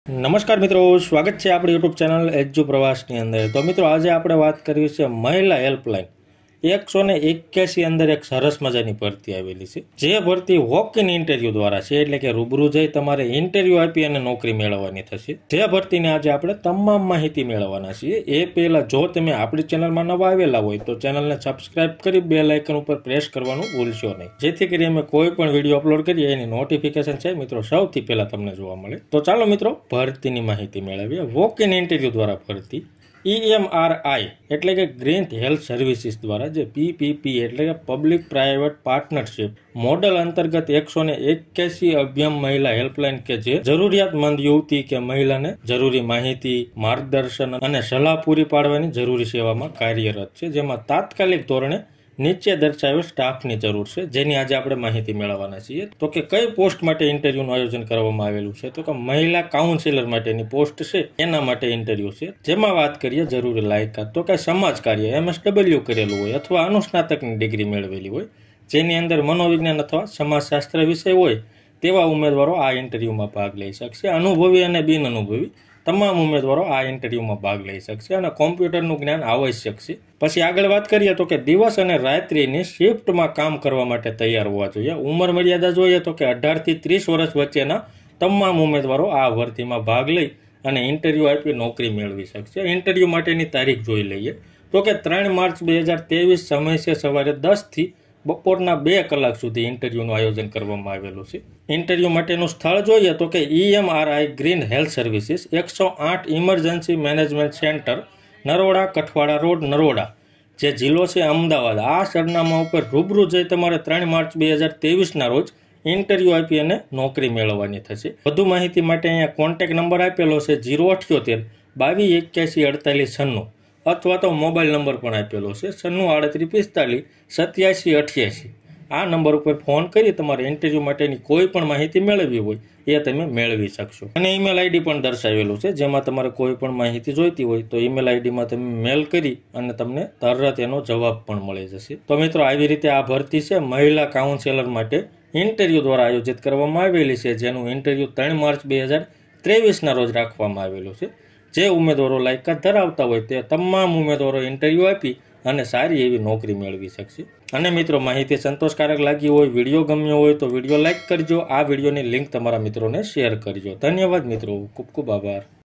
નમસ્કાર મિત્રો, સ્વાગત છે આપણી યુટ્યુબ ચેનલ એજ્યુ પ્રવાસની અંદર। તો મિત્રો આજે આપણે વાત કરવી છે મહિલા હેલ્પલાઇન 181 અંદર એક સરસ મજાની ભરતી આવેલી છે, જે ભરતી વોક ઇન ઇન્ટરવ્યુ દ્વારા છે, એટલે કે રૂબરૂ જઈ તમારે ઇન્ટરવ્યુ આપી અને નોકરી મેળવવાની થશે। જે ભરતીને આજે આપણે તમામ માહિતી મેળવવાના છીએ। એ પહેલા જો તમે આપણી ચેનલમાં નવા આવેલા હોય તો ચેનલને સબસ્ક્રાઇબ કરી બેલ આઇકન ઉપર પ્રેસ કરવાનું ભૂલશો નહીં, જેથી કરી અમે કોઈ પણ વિડીયો અપલોડ કરીએ એની નોટિફિકેશન છે મિત્રો સૌથી પહેલા તમને જોવા મળે। તો ચાલો મિત્રો ભરતીની માહિતી મેળવીએ। વોક ઇન ઇન્ટરવ્યુ દ્વારા ભરતી EMRI એટલે કે ગ્રીન હેલ્થ સર્વિસીસ દ્વારા, જે PPP એટલે કે પબ્લિક પ્રાઇવેટ પાર્ટનરશિપ મોડલ અંતર્ગત 181 અભ્યમ મહિલા હેલ્પલાઇન કે જે જરૂરિયાતમંદ યુવતી કે મહિલાને જરૂરી માહિતી, માર્ગદર્શન અને સલાહ પૂરી પાડવાની જરૂરી સેવામાં કાર્યરત છે, જેમાં તાત્કાલિક ધોરણે નીચે દર્શાવેલ સ્ટાફની જરૂર છે, જેની આજે આપણે માહિતી મેળવવાના છીએ। તો કે કઈ પોસ્ટ માટે ઇન્ટરવ્યુનું આયોજન કરવામાં આવેલું છે, તો કે મહિલા કાઉન્સિલર માટેની પોસ્ટ છે, એના માટે ઇન્ટરવ્યુ છે। જેમાં વાત કરીએ જરૂરી લાયકાત, તો કે સમાજ કાર્ય MSW કરેલું હોય અથવા અનુસ્નાતકની ડિગ્રી મેળવેલી હોય, જેની અંદર મનોવિજ્ઞાન અથવા સમાજશાસ્ત્ર વિષય હોય તેવા ઉમેદવારો આ ઇન્ટરવ્યુમાં ભાગ લઈ શકશે। અનુભવી અને બિન અનુભવી તમામ ઉમેદવારો આ ઇન્ટરવ્યુમાં ભાગ લઈ શકશે અને કોમ્પ્યુટરનું જ્ઞાન આવશ્યક છે। પછી આગળ વાત કરીએ તો કે દિવસ અને રાત્રિની શિફ્ટમાં કામ કરવા માટે તૈયાર હોવા જોઈએ। ઉંમર મર્યાદા જોઈએ તો કે 18 થી 30 વર્ષ વચ્ચેના તમામ ઉમેદવારો આ ભરતીમાં ભાગ લઈ અને ઇન્ટરવ્યુ આપી નોકરી મેળવી શકશે। ઇન્ટરવ્યુ માટેની તારીખ જોઈ લઈએ તો કે 3 માર્ચ 2023 સમય છે સવારે 10 થી બપોરના 2 કલાક સુધી ઇન્ટરવ્યુનું આયોજન કરવામાં આવેલું છે। ઇન્ટરવ્યુ માટેનું સ્થળ જોઈએ તો કે EMRI green health services 108 emergency management centre, Naroda, Kathwada road, Naroda, જે જિલ્લો છે અમદાવાદ। આ સરનામા ઉપર રૂબરૂ જઈ તમારે 3 માર્ચ 2023 રોજ ઇન્ટરવ્યુ આપી અને નોકરી મેળવવાની થશે। વધુ માહિતી માટે અહીંયા કોન્ટેક્ટ નંબર આપેલો છે 078 22 81 48 96, અથવા તો મોબાઈલ નંબર પણ આપેલો છે 96 38 45 87 88। આ નંબર ઉપર ફોન કરી તમારે ઇન્ટરવ્યુ માટેની કોઈ પણ માહિતી મેળવવી હોય એ તમે મેળવી શકશો। અને ઈમેલ આઈડી પણ દર્શાવેલું છે, જેમાં તમારે કોઈ પણ માહિતી જોઈતી હોય તો ઈમેલ આઈડીમાં તમે મેલ કરી અને તમને તરત એનો જવાબ પણ મળી જશે। તો મિત્રો આવી રીતે આ ભરતી છે મહિલા કાઉન્સેલર માટે ઇન્ટરવ્યુ દ્વારા આયોજિત કરવામાં આવેલી છે, જેનું ઇન્ટરવ્યુ 3 માર્ચ 2023 રોજ રાખવામાં આવેલું છે। જે ઉમેદવારો લાયકાત ધરાવતા હોય તે તમામ ઉમેદવારો ઇન્ટરવ્યુ આપી અને સારી એવી નોકરી મેળવી શકશે। અને મિત્રો માહિતી સંતોષકારક લાગી હોય, વિડીયો ગમ્યો હોય તો વિડીયો લાઇક કરજો, આ વિડીયોની લિંક તમારા મિત્રોને શેર કરજો। ધન્યવાદ મિત્રો, ખૂબ ખૂબ આભાર।